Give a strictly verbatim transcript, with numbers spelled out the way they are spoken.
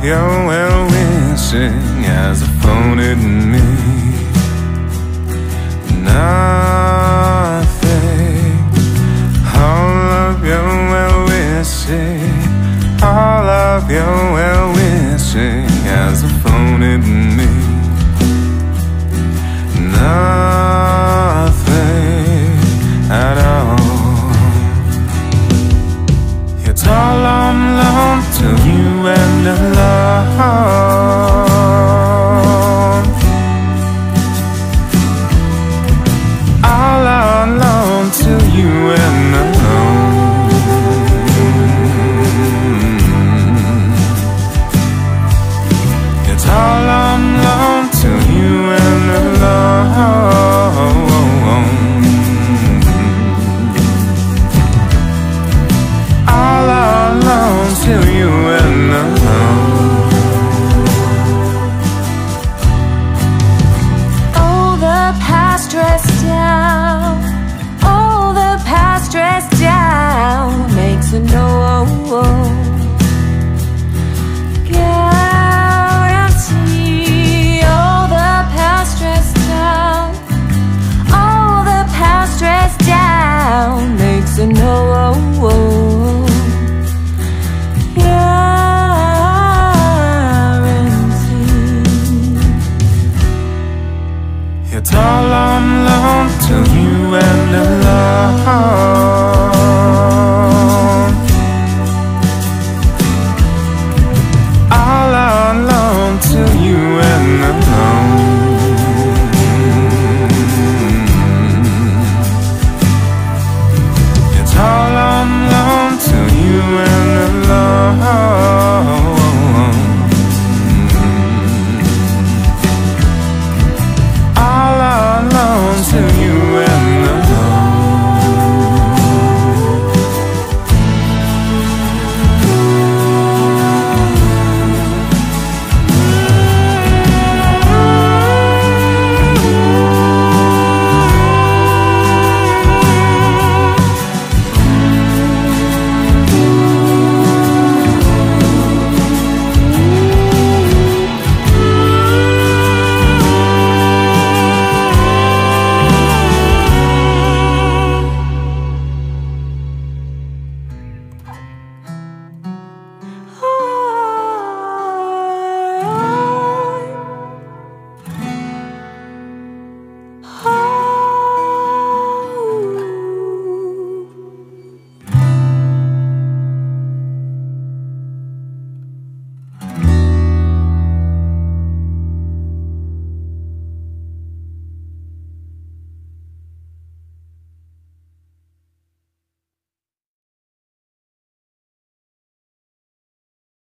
your well-wishing as a phone in me. Nothing. All of your well-wishing, all of your well-wishing as a phone in me. Nothing at all. It's all I'm alone till you and alone. All alone till you and alone. It's all I'm alone till you and alone. All alone till you and alone. Oh, the past dressed down. Oh, the past dressed down makes a no guarantee. Oh, the past dressed down. Oh, the past dressed down makes a no It's all I'm alone till you and alone.